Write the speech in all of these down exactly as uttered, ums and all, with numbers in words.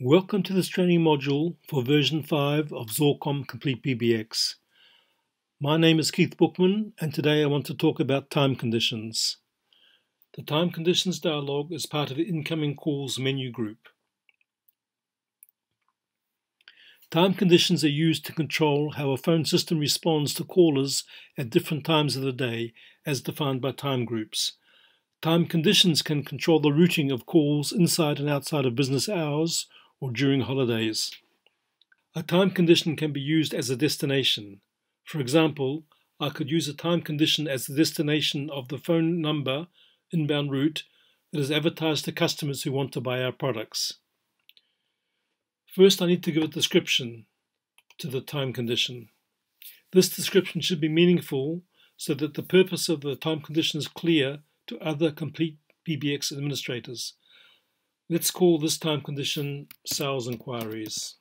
Welcome to this training module for version five of Xorcom CompletePBX. My name is Keith Bookman, and today I want to talk about time conditions. The time conditions dialog is part of the incoming calls menu group. Time conditions are used to control how a phone system responds to callers at different times of the day, as defined by time groups. Time conditions can control the routing of calls inside and outside of business hours or during holidays. A time condition can be used as a destination. For example, I could use a time condition as the destination of the phone number inbound route that is advertised to customers who want to buy our products. First, I need to give a description to the time condition. This description should be meaningful so that the purpose of the time condition is clear to other CompletePBX administrators. Let's call this time condition sales inquiries.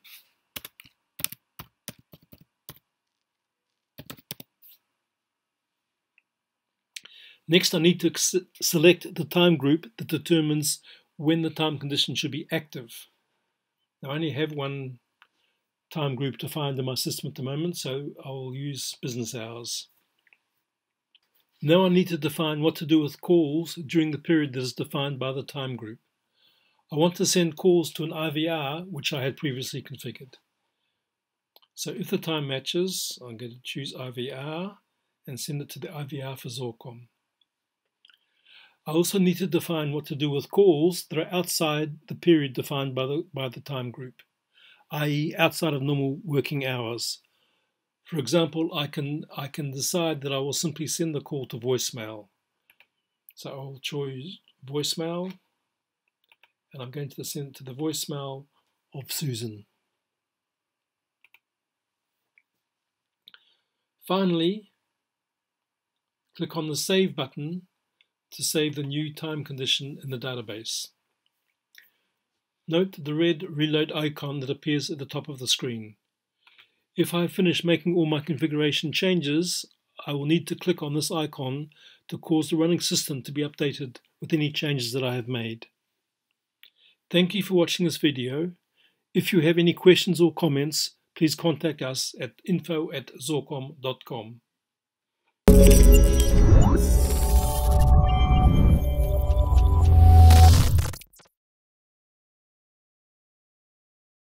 Next, I need to select the time group that determines when the time condition should be active. Now, I only have one time group defined in my system at the moment, so I'll use business hours. Now I need to define what to do with calls during the period that is defined by the time group. I want to send calls to an I V R, which I had previously configured. So if the time matches, I'm going to choose I V R and send it to the I V R for Xorcom. I also need to define what to do with calls that are outside the period defined by the, by the time group, that is outside of normal working hours. For example, I can, I can decide that I will simply send the call to voicemail. So I'll choose voicemail, and I'm going to send it to the voicemail of Susan. Finally, click on the Save button to save the new time condition in the database. Note the red reload icon that appears at the top of the screen. If I have finished making all my configuration changes, I will need to click on this icon to cause the running system to be updated with any changes that I have made. Thank you for watching this video. If you have any questions or comments, please contact us at info at xorcom dot com.